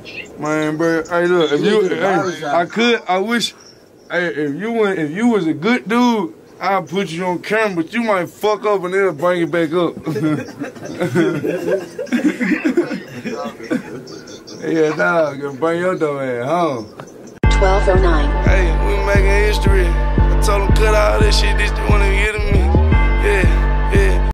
Man, bro, hey, look, if you, I wish, hey, if you was a good dude, I'd put you on camera, but you might fuck up and they'll bring it back up. Yeah, dog, gonna bring your dough ass home. 1209. Hey, we making history. I told him cut all this shit, this they wanna get to me.